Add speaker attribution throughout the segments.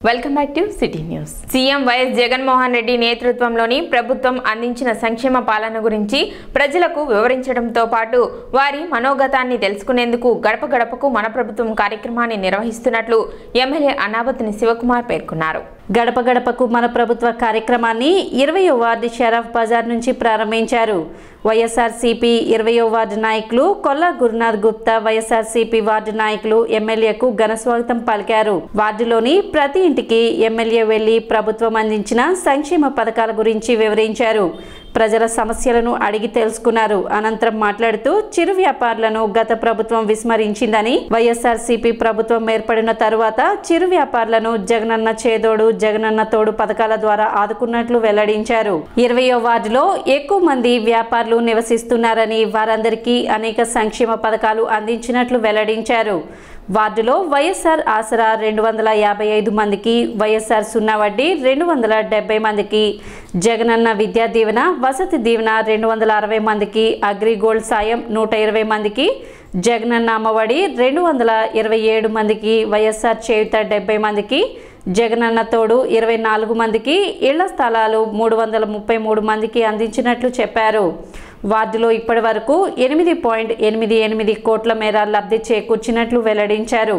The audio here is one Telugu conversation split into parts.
Speaker 1: Welcome back to city news. CM YS Jaganmohan Reddy నేతృత్వంలోని ప్రభుత్వం అందించిన సంక్షేమ పాలన గురించి ప్రజలకు వివరించడంతో పాటు వారి మనోగతాన్ని తెలుసుకునేందుకు గడప గడపకు మన ప్రభుత్వం కార్యక్రమాన్ని నిర్వహిస్తున్నట్లు ఎమ్మెల్యే అన్నాబత్తుని శివకుమార్ పేర్కొన్నారు.
Speaker 2: గడప గడపకు మన ప్రభుత్వ కార్యక్రమాన్ని 20వ వార్డు షరఫ్ బజార్ నుంచి ప్రారంభించారు. వైఎస్ఆర్సీపీ 20వ వార్డు నాయకులు కొల్లా గురునాథ్ గుప్తా వైఎస్ఆర్సీపీ వార్డు నాయకులు ఎమ్మెల్యేకు ఘన స్వాగతం పలికారు. వార్డులోని ప్రతి ఇంటికి ఎమ్మెల్యే వెళ్లి ప్రభుత్వం అందించిన సంక్షేమ పథకాల గురించి వివరించారు. ప్రజల సమస్యలను అడిగి తెలుసుకున్నారు. అనంతరం మాట్లాడుతూ చిరు వ్యాపారులను గత ప్రభుత్వం విస్మరించిందని, వైఎస్ఆర్సీపీ ప్రభుత్వం ఏర్పడిన తరువాత చిరు వ్యాపారులను జగనన్న చేదోడు జగనన్న తోడు పథకాల ద్వారా ఆదుకున్నట్లు వెల్లడించారు. 20వ వార్డులో ఎక్కువ మంది వ్యాపారులు నివసిస్తున్నారని, వారందరికీ అనేక సంక్షేమ పథకాలు అందించినట్లు వెల్లడించారు. వార్డులో వైఎస్ఆర్ ఆసరా 255 మందికి, వైఎస్ఆర్ సున్నా వడ్డీ 270 మందికి, జగనన్న విద్యా దీవెన వసతి దీవెన 260 మందికి, అగ్రిగోల్డ్ సాయం 120 మందికి, జగనన్న అమ్మఒడి 227 మందికి, వైఎస్ఆర్ చేయుత 70 మందికి, జగనన్న తోడు 24 మందికి, ఇళ్ల స్థలాలు 333 మందికి అందించినట్లు చెప్పారు. వార్డులో ఇప్పటి వరకు 8.88 కోట్ల మేర లబ్ధి చేకూర్చినట్లు వెల్లడించారు.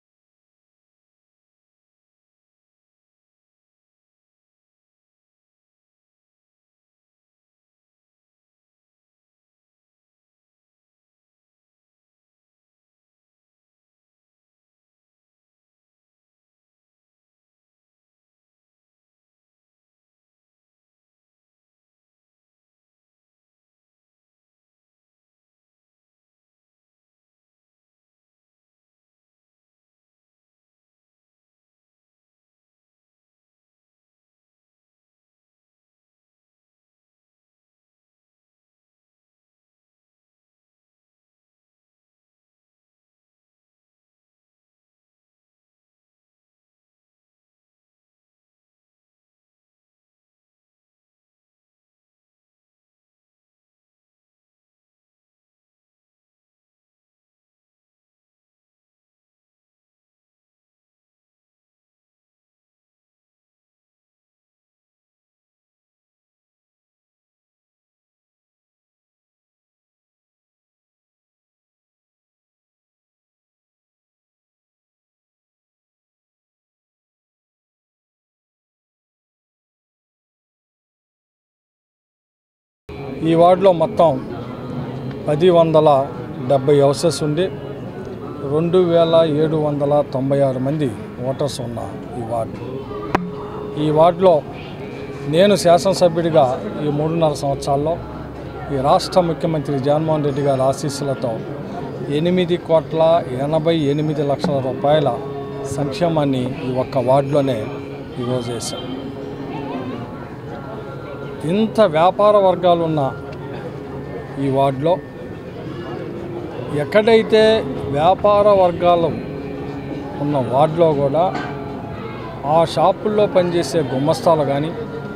Speaker 3: ఈ వార్డులో మొత్తం 1070 హౌసెస్ ఉండి 2796 మంది ఓటర్స్ ఉన్న ఈ వార్డులో నేను శాసనసభ్యుడిగా ఈ 3.5 సంవత్సరాల్లో ఈ రాష్ట్ర ముఖ్యమంత్రి జగన్మోహన్ రెడ్డి గారి ఆశీస్సులతో 8,88,00,000 రూపాయల సంక్షేమాన్ని ఈ ఒక్క వార్డులోనే ఈరోజు వేశాం. ఇంత వ్యాపార వర్గాలు ఉన్న ఈ వార్డులో ఎక్కడైతే వ్యాపార వర్గాలు ఉన్న వార్డులో కూడా ఆ షాపుల్లో పనిచేసే గుమ్మస్తాలు కానీ,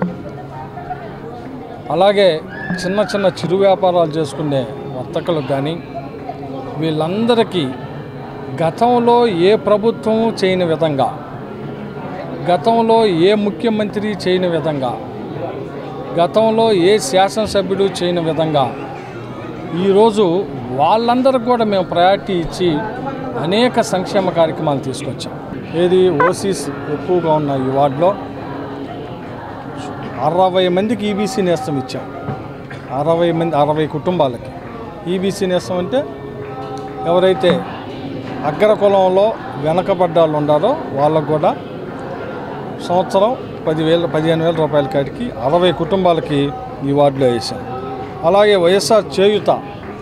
Speaker 3: అలాగే చిన్న చిన్న చిరు వ్యాపారాలు చేసుకునే వర్తకులకు కానీ, వీళ్ళందరికీ గతంలో ఏ ప్రభుత్వం చేయని విధంగా, గతంలో ఏ ముఖ్యమంత్రి చేయని విధంగా, గతంలో ఏ శాసనసభ్యుడు చేయని విధంగా ఈరోజు వాళ్ళందరికీ కూడా మేము ప్రయారిటీ ఇచ్చి అనేక సంక్షేమ కార్యక్రమాలు తీసుకొచ్చాం. ఏది ఓసీస్ ఎక్కువగా ఉన్న ఈ వార్డులో 60 మందికి ఈబీసీ నేస్తం ఇచ్చాం. 60 కుటుంబాలకి ఈబీసీ నేస్తం అంటే ఎవరైతే అగ్రకులంలో వెనకబడ్డ వాళ్ళు ఉన్నారో వాళ్ళకు కూడా సంవత్సరం 15,000 రూపాయల కాడికి 60 కుటుంబాలకి ఈ వార్డులో వేసాం. అలాగే వైఎస్ఆర్ చేయుత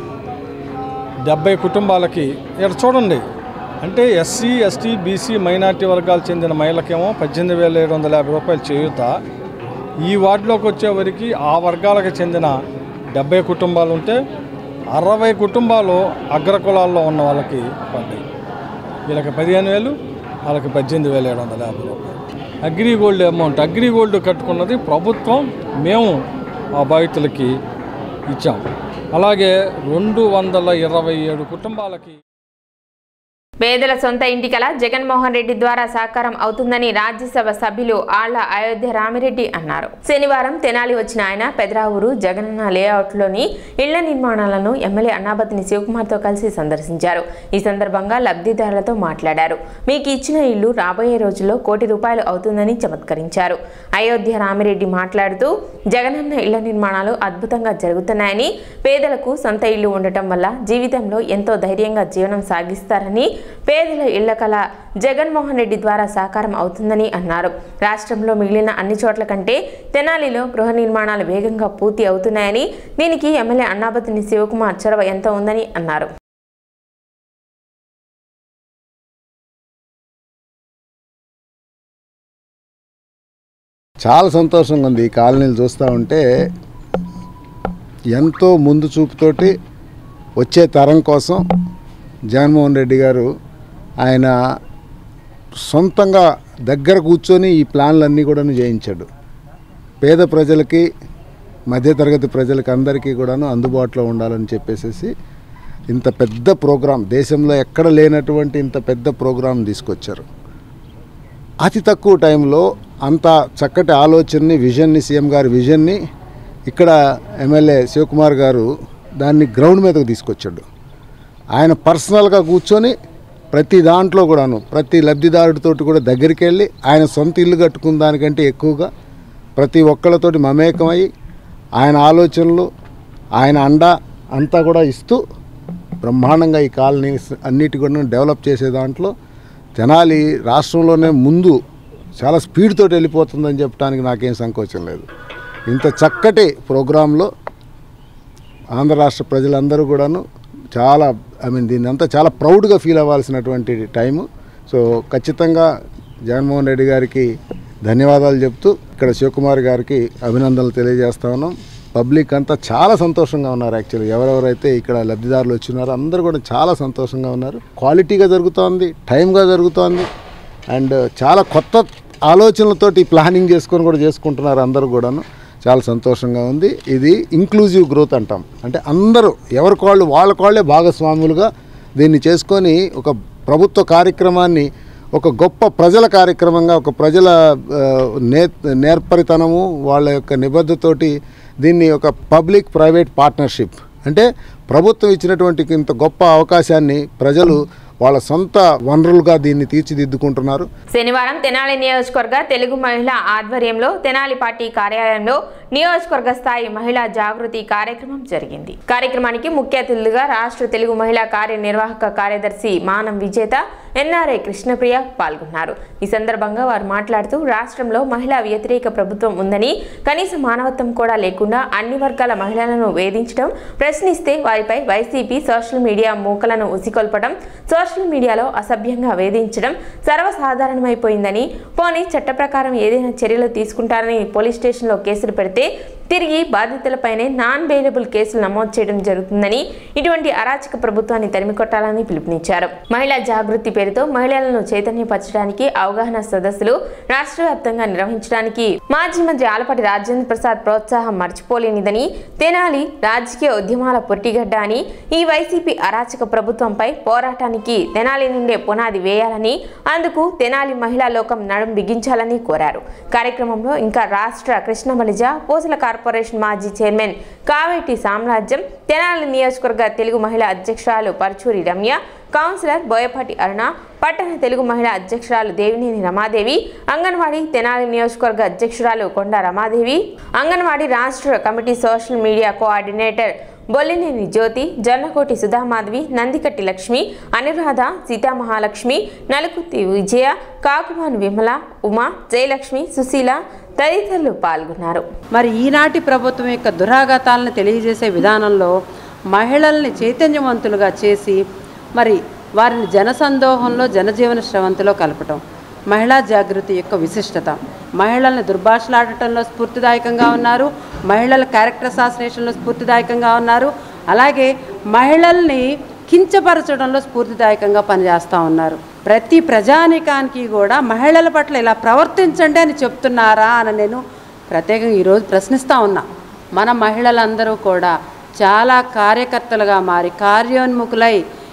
Speaker 3: 70 కుటుంబాలకి, ఇక్కడ చూడండి, అంటే ఎస్సీ, ఎస్టీ, బీసీ, మైనార్టీ వర్గాలు చెందిన మహిళకేమో 18,750 రూపాయలు చేయుత. ఈ వార్డులోకి వచ్చేవరికి ఆ వర్గాలకు చెందిన 70 కుటుంబాలు ఉంటే 60 కుటుంబాలు అగ్రకులాల్లో ఉన్న వాళ్ళకి పడ్డాయి. వీళ్ళకి 15,000, వాళ్ళకి 18,750 రూపాయలు. అగ్రిగోల్డ్ అమౌంట్, అగ్రిగోల్డ్ కట్టుకున్నది ప్రభుత్వం, మేము ఆ బాధితులకి ఇచ్చాం. అలాగే 227 కుటుంబాలకి
Speaker 1: పేదల సొంత ఇంటి కల జగన్మోహన్ రెడ్డి ద్వారా సాకారం అవుతుందని రాజ్యసభ సభ్యులు ఆళ్ల అయోధ్య రామిరెడ్డి అన్నారు. శనివారం తెనాలి వచ్చిన ఆయన పెదరావూరు జగనన్న లేఅవుట్లోని ఇళ్ల నిర్మాణాలను ఎమ్మెల్యే అన్నాబత్తిని శివకుమార్తో కలిసి సందర్శించారు. ఈ సందర్భంగా లబ్ధిదారులతో మాట్లాడారు. మీకు ఇచ్చిన ఇల్లు రాబోయే రోజుల్లో ₹1 కోటి అవుతుందని చమత్కరించారు. అయోధ్య రామిరెడ్డి మాట్లాడుతూ జగనన్న ఇళ్ల నిర్మాణాలు అద్భుతంగా జరుగుతున్నాయని, పేదలకు సొంత ఇల్లు ఉండటం వల్ల జీవితంలో ఎంతో ధైర్యంగా జీవనం సాగిస్తారని, పేదల ఇళ్ల కల జగన్మోహన్ రెడ్డి ద్వారా సాకారం అవుతుందని అన్నారు. రాష్ట్రంలో మిగిలిన అన్ని చోట్ల కంటే తెనాలిలో గృహ నిర్మాణాలు వేగంగా పూర్తి అవుతున్నాయని, దీనికి ఎమ్మెల్యే అన్నాబత్తిని శివకుమార్ చొరవ ఎంతో ఉందని అన్నారు.
Speaker 4: చాలా సంతోషంగా ఉంది. ఈ కాలనీలు చూస్తూ ఉంటే ఎంతో ముందు చూపుతోటి వచ్చే తరం కోసం జగన్మోహన్ రెడ్డి గారు ఆయన సొంతంగా దగ్గర కూర్చొని ఈ ప్లాన్లన్నీ కూడా చేయించాడు. పేద ప్రజలకి, మధ్యతరగతి ప్రజలకి అందరికీ కూడాను అందుబాటులో ఉండాలని చెప్పేసి ఇంత పెద్ద ప్రోగ్రాం, దేశంలో ఎక్కడ లేనటువంటి ఇంత పెద్ద ప్రోగ్రాం తీసుకొచ్చారు. అతి తక్కువ టైంలో అంత చక్కటి ఆలోచనని, విజన్ని, సీఎం గారి విజన్ని ఇక్కడ ఎమ్మెల్యే శివకుమార్ గారు దాన్ని గ్రౌండ్ మీదకు తీసుకొచ్చాడు. ఆయన పర్సనల్గా కూర్చొని ప్రతి దాంట్లో కూడాను ప్రతి లబ్ధిదారుడితోటి కూడా దగ్గరికి వెళ్ళి ఆయన సొంత ఇల్లు కట్టుకున్న దానికంటే ఎక్కువగా ప్రతి ఒక్కళ్ళతోటి మమేకమై ఆయన ఆలోచనలు, ఆయన అండ అంతా కూడా ఇస్తూ బ్రహ్మాండంగా ఈ కాలనీ అన్నిటి కూడా డెవలప్ చేసే దాంట్లో తెనాలి రాష్ట్రంలోనే ముందు చాలా స్పీడ్ తోటి వెళ్ళిపోతుందని చెప్పడానికి నాకేం సంకోచం లేదు. ఇంత చక్కటి ప్రోగ్రాంలో ఆంధ్ర రాష్ట్ర ప్రజలందరూ కూడాను చాలా దీన్ని అంతా చాలా ప్రౌడ్గా ఫీల్ అవ్వాల్సినటువంటి టైము. సో ఖచ్చితంగా జగన్మోహన్ రెడ్డి గారికి ధన్యవాదాలు చెప్తూ ఇక్కడ శివకుమార్ గారికి అభినందనలు తెలియజేస్తా ఉన్నాం. పబ్లిక్ అంతా చాలా సంతోషంగా ఉన్నారు. యాక్చువల్లీ ఎవరెవరైతే ఇక్కడ లబ్ధిదారులు వచ్చినారో అందరూ కూడా చాలా సంతోషంగా ఉన్నారు. క్వాలిటీగా జరుగుతోంది, టైంగా జరుగుతోంది, అండ్ చాలా కొత్త ఆలోచనలతోటి ప్లానింగ్ చేసుకొని కూడా చేసుకుంటున్నారు అందరూ కూడాను. చాలా సంతోషంగా ఉంది. ఇది ఇంక్లూజివ్ గ్రోత్ అంటాం. అంటే అందరూ ఎవరికాళ్ళు వాళ్ళే భాగస్వాములుగా దీన్ని చేసుకొని ఒక ప్రభుత్వ కార్యక్రమాన్ని ఒక గొప్ప ప్రజల కార్యక్రమంగా, ఒక ప్రజల నేర్పరితనము, వాళ్ళ యొక్క నిబద్ధతోటి దీన్ని ఒక పబ్లిక్ ప్రైవేట్ పార్ట్నర్షిప్, అంటే ప్రభుత్వం ఇచ్చినటువంటి ఇంత గొప్ప అవకాశాన్ని ప్రజలు వాళ్ళ సొంత వనరులుగా దీన్ని తీర్చిదిద్దుకుంటున్నారు.
Speaker 1: శనివారం తెనాలి నియోజకవర్గ తెలుగు మహిళా ఆధ్వర్యంలో తెనాలి పార్టీ కార్యాలయంలో నియోజకవర్గ స్థాయి మహిళా జాగృతి కార్యక్రమం జరిగింది. కార్యక్రమానికి ముఖ్య అతిథులుగా రాష్ట్ర తెలుగు మహిళా కార్యనిర్వాహక కార్యదర్శి మానం విజేత ఎన్ఆర్ఐ కృష్ణప్రియ పాల్గొన్నారు. ఈ సందర్భంగా వారు మాట్లాడుతూ రాష్ట్రంలో మహిళా వ్యతిరేక ప్రభుత్వం ఉందని, కనీస మానవత్వం కూడా లేకుండా అన్ని వర్గాల మహిళలను వేధించడం, ప్రశ్నిస్తే వారిపై వైసీపీ సోషల్ మీడియా మూకలను ఉసికొల్పడం, సోషల్ మీడియాలో అసభ్యంగా వేధించడం సర్వసాధారణమైపోయిందని, పోనీ చట్ట ప్రకారం ఏదైనా చర్యలు తీసుకుంటారని పోలీస్ స్టేషన్లో కేసులు పెడితే తిరిగి బాధితులపైనే నాన్ బెయిలబుల్ కేసులు నమోదు చేయడం జరుగుతుందని, ఇటువంటి అరాచక ప్రభుత్వాన్ని తరిమికొట్టాలని పిలుపునిచ్చారు. మహిళా జాగృతి పేరుతో మహిళలను చైతన్యపరచడానికి అవగాహన సదస్సులు రాష్ట్ర వ్యాప్తంగా నిర్వహించడానికి మాజీ మంత్రి ఆలపాటి రాజేంద్ర ప్రసాద్ ప్రోత్సాహం మర్చిపోలేనిదని, తెనాలి రాజకీయ ఉద్యమాల పొట్టిగడ్డ అని, ఈ వైసీపీ అరాచక ప్రభుత్వంపై పోరాటానికి తెనాలి నుండే పునాది వేయాలని, అందుకు తెనాలి మహిళా లోకం నడుం బిగించాలని కోరారు. కార్యక్రమంలో ఇంకా రాష్ట్ర కృష్ణ బలిజ, పూసల కార్పొరేషన్ మాజీ చైర్మన్ కావేటి సామ్రాజ్యం, తెనాలి నియోజకవర్గ తెలుగు మహిళా అధ్యక్షురాలు పరచూరి రమ్య, కౌన్సిలర్ బోయపాటి అరుణ, పట్టణ తెలుగు మహిళా అధ్యక్షురాలు దేవినేని రమాదేవి, అంగన్వాడీ తెనాలి నియోజకవర్గ అధ్యక్షురాలు కొండ రమాదేవి, అంగన్వాడీ రాష్ట్ర committee social media coordinator Bollineni Jyothi, Jonnakoti Sudhamadhavi, Nandikatti Lakshmi, Anuradha, Seethamahalakshmi, Nalukutti Vijaya, Kakumanu Vimala, Uma, Jayalakshmi, Susheela తదితరులు పాల్గొన్నారు.
Speaker 5: మరి ఈనాటి ప్రభుత్వం యొక్క దురాఘాతాలను తెలియజేసే విధానంలో మహిళల్ని చైతన్యవంతులుగా చేసి మరి వారిని జనసందోహంలో, జనజీవన స్రవంతిలో కలపటం మహిళా జాగృతి యొక్క విశిష్టత. మహిళల్ని దుర్భాషలాడటంలో స్ఫూర్తిదాయకంగా ఉన్నారు, మహిళల క్యారెక్టర్ అసాసినేషన్లో స్ఫూర్తిదాయకంగా ఉన్నారు, అలాగే మహిళల్ని కించపరచడంలో స్ఫూర్తిదాయకంగా పనిచేస్తూ ఉన్నారు. ప్రతి ప్రజానీకానికి కూడా మహిళల పట్ల ఇలా ప్రవర్తించండి అని చెప్తున్నారా అని నేను ప్రత్యేకంగా ఈరోజు ప్రశ్నిస్తూ ఉన్నా. మన మహిళలందరూ కూడా చాలా కార్యకర్తలుగా మారి, కార్యోన్ముఖులై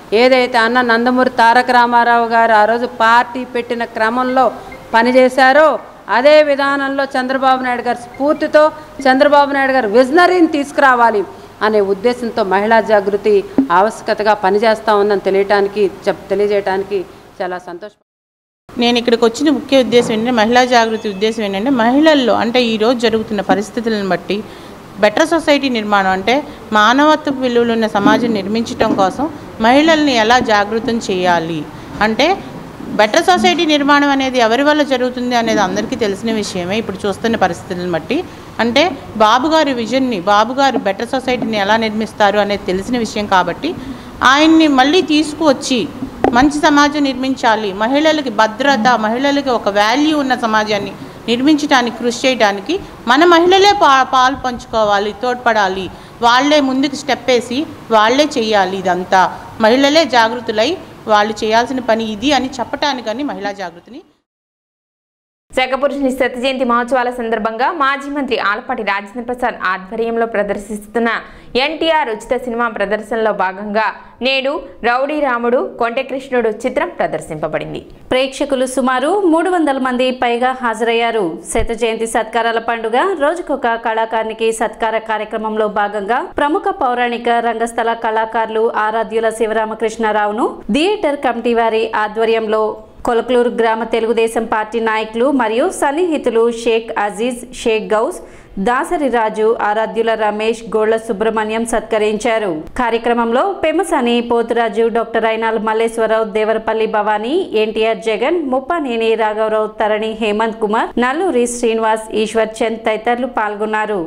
Speaker 5: ఏదైతే అన్న నందమూరి తారక రామారావు గారు ఆ రోజు పార్టీ పెట్టిన క్రమంలో పనిచేశారో అదే విధానంలో చంద్రబాబు నాయుడు గారి స్ఫూర్తితో చంద్రబాబు నాయుడు గారు విజనరీని తీసుకురావాలి అనే ఉద్దేశంతో మహిళా జాగృతి ఆవశ్యకతగా పనిచేస్తూ ఉందని తెలియజేయడానికి చాలా సంతోషం.
Speaker 6: నేను ఇక్కడికి వచ్చిన ముఖ్య ఉద్దేశం ఏంటంటే మహిళా జాగృతి ఉద్దేశం ఏంటంటే మహిళల్లో అంటే ఈరోజు జరుగుతున్న పరిస్థితులను బట్టి బెటర్ సొసైటీ నిర్మాణం అంటే మానవత్వ విలువలు ఉన్న సమాజం నిర్మించడం కోసం మహిళల్ని ఎలా జాగృతం చేయాలి అంటే బెటర్ సొసైటీ నిర్మాణం అనేది ఎవరి వల్ల జరుగుతుంది అనేది అందరికీ తెలిసిన విషయమే. ఇప్పుడు చూస్తున్న పరిస్థితులను బట్టి అంటే బాబు గారి విజన్ని బాబు గారు బెటర్ సొసైటీని ఎలా నిర్మిస్తారు అనేది తెలిసిన విషయం కాబట్టి ఆయన్ని మళ్ళీ తీసుకువచ్చి మంచి సమాజం నిర్మించాలి, మహిళలకి భద్రత, మహిళలకి ఒక వాల్యూ ఉన్న సమాజాన్ని నిర్మించడానికి కృషి చేయడానికి మన మహిళలే పాలు పంచుకోవాలి, తోడ్పడాలి, వాళ్ళే ముందుకు స్టెప్ వేసి వాళ్ళే చేయాలి. ఇదంతా మహిళలే జాగృతులై వాళ్ళు చేయాల్సిన పని ఇది అని చెప్పటానికని మహిళా జాగృతిని.
Speaker 1: శాఖపురుషుని శత జయంతి మహోత్సవాల సందర్భంగా మాజీ మంత్రి ఆలపాటి రాజేంద్ర ప్రసాద్ ఆధ్వర్యంలో ప్రదర్శిస్తున్న ఎన్టీఆర్ ఉచిత సినిమా ప్రదర్శనలో భాగంగా నేడు రౌడీ రాముడు కొంటె కృష్ణుడు చిత్రం ప్రదర్శింపబడింది.
Speaker 2: ప్రేక్షకులు సుమారు 300 మంది పైగా హాజరయ్యారు. శత జయంతి సత్కారాల పండుగ రోజుకొక కళాకారునికి సత్కార కార్యక్రమంలో భాగంగా ప్రముఖ పౌరాణిక రంగస్థల కళాకారులు ఆరాధ్యుల శివరామకృష్ణారావును థియేటర్ కమిటీ వారి ఆధ్వర్యంలో కొలక్లూరు గ్రామ తెలుగుదేశం పార్టీ నాయకులు మరియు సన్నిహితులు షేక్ అజీజ్, షేక్ గౌస్, దాసరి రాజు, ఆరాధ్యుల రమేష్, గోళ్ల సుబ్రహ్మణ్యం సత్కరించారు. కార్యక్రమంలో పెమసాని పోతురాజు, డాక్టర్ అయినాల్ మల్లేశ్వరరావు, దేవరపల్లి భవానీ, ఎన్టీఆర్ జగన్, ముప్పనేని రాఘవరావు, తరణి హేమంత్ కుమార్, నల్లూరి శ్రీనివాస్, ఈశ్వర్ చంద్ తదితరులు పాల్గొన్నారు.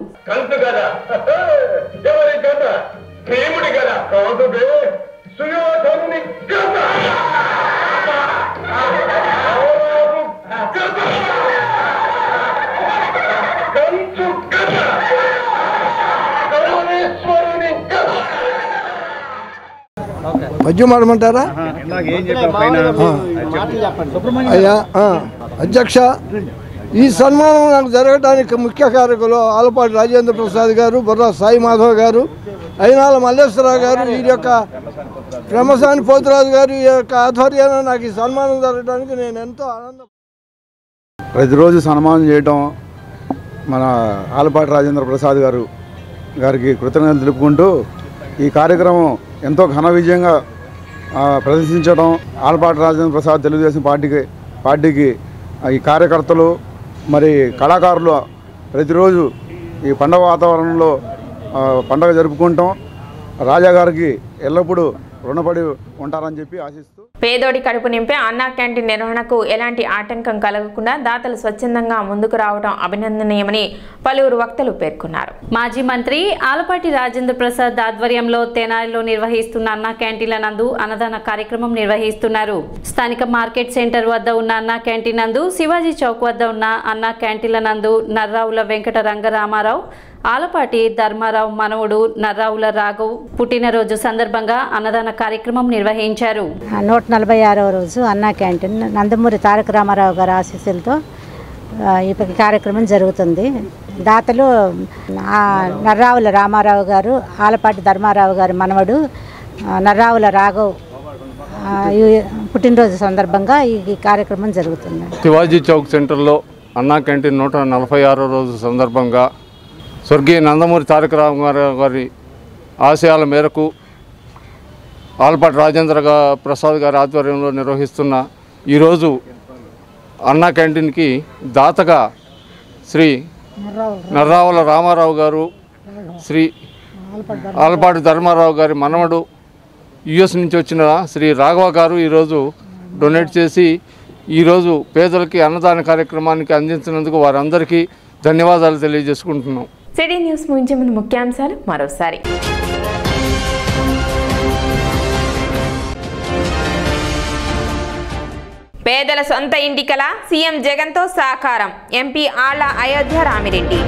Speaker 7: మధ్య మాడమంటారా? అయ్యా అధ్యక్ష, ఈ సన్మానం నాకు జరగడానికి ముఖ్య కారకులు ఆలపాటి రాజేంద్ర ప్రసాద్ గారు, బుర్రా సాయి మాధవ్ గారు, అయినాల మల్లేశ్వరరావు గారు, వీరి యొక్క క్రమసాని పోతురాజు గారు ఈ యొక్క ఆధ్వర్యాన్ని నాకు ఈ సన్మానం జరగడానికి నేను ఎంతో ఆనందం.
Speaker 8: ప్రతిరోజు సన్మానం చేయటం మన ఆలపాటి రాజేంద్ర ప్రసాద్ గారికి కృతజ్ఞతలు తెలుపుకుంటూ ఈ కార్యక్రమం ఎంతో ఘన విజయంగా ప్రదర్శించడం ఆలపాటి రాజేంద్ర ప్రసాద్ తెలుగుదేశం పార్టీకి ఈ కార్యకర్తలు మరి కళాకారులు ప్రతిరోజు ఈ పండగ వాతావరణంలో పండగ జరుపుకుంటాం. రాజా గారికి ఎల్లప్పుడూ రుణపడి ఉంటారని చెప్పి ఆశిస్తూ
Speaker 1: పేదోడి కడుపు నింపే అన్నా క్యాంటీన్ నిర్వహణకు ఎలాంటి ఆటంకం కలగకుండా దాతలు స్వచ్ఛందంగా ముందుకు రావడం అభినందనీయమని పలువురు వక్తలు పేర్కొన్నారు.
Speaker 2: మాజీ మంత్రి ఆలపాటి రాజేంద్ర ప్రసాద్ ఆధ్వర్యంలో తెనాలిలో నిర్వహిస్తున్న అన్నా క్యాంటీన్ల నందు అన్నదాన కార్యక్రమం నిర్వహిస్తున్నారు. స్థానిక మార్కెట్ సెంటర్ వద్ద ఉన్న అన్నా క్యాంటీన్ నందు, శివాజీ చౌక్ వద్ద ఉన్న అన్నా క్యాంటీన్ల నందు నర్రావుల వెంకట రంగరామారావు, ఆలపాటి ధర్మారావు మనవుడు నర్రావుల రాఘవ్ పుట్టినరోజు సందర్భంగా అన్నదాన కార్యక్రమం నిర్వహించారు.
Speaker 9: 146వ రోజు అన్నా క్యాంటీన్ నందమూరి తారక రామారావు గారి ఆశీస్సులతో ఈ కార్యక్రమం జరుగుతుంది. దాతలు నర్రావుల రామారావు గారు, ఆలపాటి ధర్మారావు గారి మనవడు నర్రావుల రాఘవ్ పుట్టినరోజు సందర్భంగా ఈ కార్యక్రమం జరుగుతుంది.
Speaker 10: శివాజీ చౌక్ సెంటర్లో అన్నా క్యాంటీన్ 146వ రోజు సందర్భంగా స్వర్గీయ నందమూరి తారక రామారావు గారి ఆశయాల మేరకు ఆలపాటి రాజేంద్ర ప్రసాద్ గారి ఆధ్వర్యంలో నిర్వహిస్తున్న ఈరోజు అన్నా క్యాంటీన్కి దాతగా శ్రీ నర్రావుల రామారావు గారు, శ్రీ ఆలపాటి ధర్మారావు గారి మనవడు యుఎస్ నుంచి వచ్చిన శ్రీ రాఘవ గారు ఈరోజు డొనేట్ చేసి ఈరోజు పేదలకి అన్నదాన కార్యక్రమానికి అందించినందుకు వారందరికీ ధన్యవాదాలు తెలియజేసుకుంటున్నాం.
Speaker 1: సిటీ న్యూస్ ముగించే ముందు ముఖ్యాంశాలు మరోసారి. పేదల సొంత ఇంటి కల సీఎం జగన్తో సాకారం, ఎంపీ ఆళ్ల అయోధ్య రామిరెడ్డి.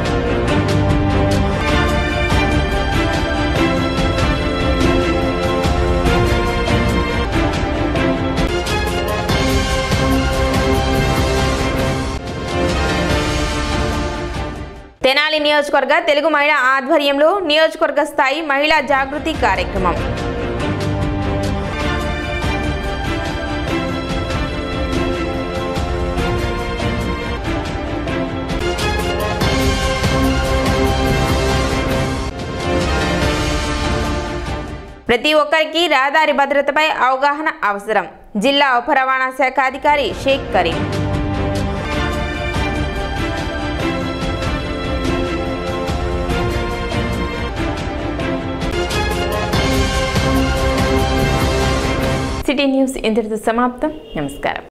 Speaker 1: తెనాలి నియోజకవర్గ తెలుగు మహిళా ఆధ్వర్యంలో నియోజకవర్గ స్థాయి మహిళా జాగృతి కార్యక్రమం. ప్రతి ఒక్కరికి రహదారి భద్రతపై అవగాహన అవసరం. జిల్లా ఉప రవాణా శాఖ అధికారి షేక్ కరీం. సిటీ న్యూస్ ఇంతటితో సమాప్తం. నమస్కారం.